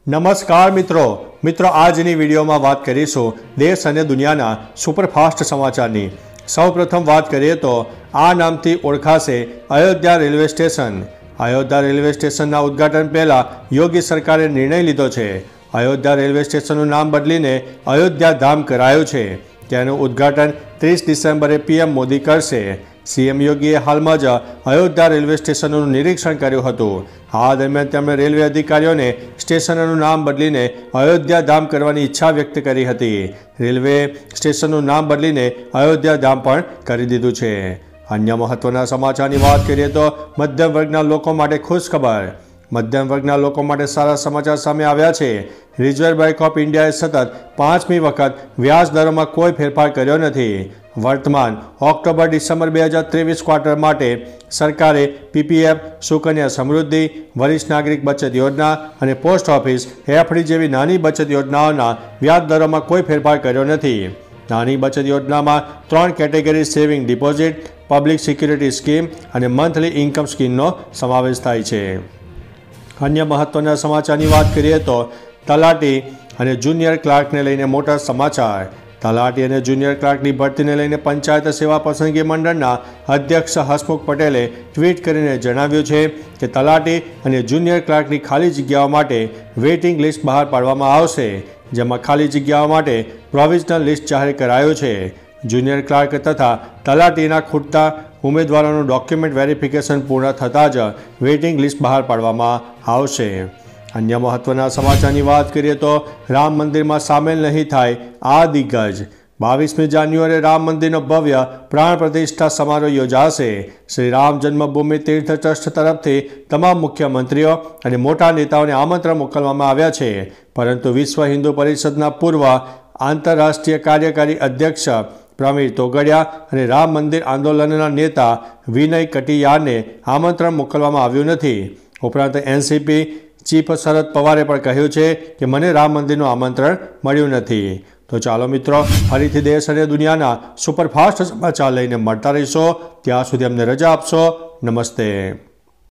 નમસ્કાર મિત્રો આજની વિડીયોમાં વાત કરીશું દેશ અને દુનિયાના સુપરફાસ્ટ સમાચારની। સૌપ્રથમ વાત કરીએ તો આ નામથી ઓળખાશે Ayodhya railway station. Ayodhya railway સ્ટેશનના ઉદ્ઘાટન પહેલાં યોગી સરકારે નિર્ણય લીધો છે। અયોધ્યા રેલવે સ્ટેશનનું નામ બદલીને અયોધ્યા ધામ કરાયું છે। તેનું ઉદ્ઘાટન 30 ડિસેમ્બરે પીએમ મોદી કરશે। સીએમ યોગીએ હાલમાં જ અયોધ્યા રેલવે સ્ટેશનનું નિરીક્ષણ કર્યું હતું। આ દરમિયાન તેમણે રેલવે અધિકારીઓને સ્ટેશનનું નામ બદલીને અયોધ્યા ધામ કરવાની ઈચ્છા વ્યક્ત કરી હતી। રેલવે સ્ટેશનનું નામ બદલીને અયોધ્યા ધામ પણ કરી દીધું છે। અન્ય મહત્વના સમાચારની વાત કરીએ તો મધ્યમ વર્ગના લોકો માટે ખુશખબર। મધ્યમ વર્ગના લોકો માટે સારા સમાચાર સામે આવ્યા છે। રિઝર્વ બેંક ઓફ ઇન્ડિયાએ સતત 5મી વખત વ્યાજ દરોમાં કોઈ ફેરફાર કર્યો નથી। વર્તમાન ઓક્ટોબર-ડિસેમ્બર 2023 ક્વાર્ટર માટે સરકારે પીપીએફ, સુકન્યા સમૃદ્ધિ, વરિષ્ઠ નાગરિક બચત યોજના અને પોસ્ટ ઓફિસ એફડી જેવી નાની બચત યોજનાઓના વ્યાજ દરોમાં કોઈ ફેરફાર કર્યો નથી। નાની બચત યોજનામાં 3 category saving deposit, public security scheme અને મંથલી ઇન્કમ સ્કીમનો સમાવેશ થાય છે। અન્ય મહત્વના સમાચારની વાત કરીએ તો તલાટી અને જુનિયર ક્લાર્કને લઈને મોટા સમાચાર। તલાટી અને જુનિયર ક્લાર્કની ભરતીને લઈને પંચાયત સેવા પસંદગી મંડળના અધ્યક્ષ હસમુખ પટેલે ટ્વીટ કરીને જણાવ્યું છે કે તલાટી અને જુનિયર ક્લાર્કની ખાલી જગ્યાઓ માટે વેઇટિંગ લિસ્ટ બહાર પાડવામાં આવશે, જેમાં ખાલી જગ્યાઓ માટે પ્રોવિઝનલ લિસ્ટ જાહેર કરાયું છે। જુનિયર ક્લાર્ક તથા તલાટીના ખૂટતા ઉમેદવારોનું ડોક્યુમેન્ટ વેરિફિકેશન પૂર્ણ થતાં જ વેઇટિંગ લિસ્ટ બહાર પાડવામાં આવશે। અન્ય મહત્વના સમાચારની વાત કરીએ તો રામ મંદિરમાં સામેલ નહીં થાય આ દિગ્ગજ। 22મી જાન્યુઆરીએ રામ મંદિરનો ભવ્ય પ્રાણ પ્રતિષ્ઠા સમારોહ યોજાશે। શ્રી રામ જન્મભૂમિ તીર્થ ટ્રસ્ટ તરફથી તમામ મુખ્યમંત્રીઓ અને મોટા નેતાઓને આમંત્રણ મોકલવામાં આવ્યા છે, પરંતુ વિશ્વ હિન્દુ પરિષદના પૂર્વ આંતરરાષ્ટ્રીય કાર્યકારી અધ્યક્ષ પ્રવીણ તોગડિયા અને રામ મંદિર આંદોલનના નેતા વિનય કટિયારને આમંત્રણ મોકલવામાં આવ્યું નથી। ઉપરાંત એનસીપી ચીફ શરદ પવારે પણ કહ્યું છે કે મને રામ મંદિરનું આમંત્રણ મળ્યું નથી। તો ચાલો મિત્રો, ફરીથી દેશ અને દુનિયાના સુપરફાસ્ટ સમાચાર લઈને મળતા રહીશો। ત્યાં સુધી અમને રજા આપશો। નમસ્તે।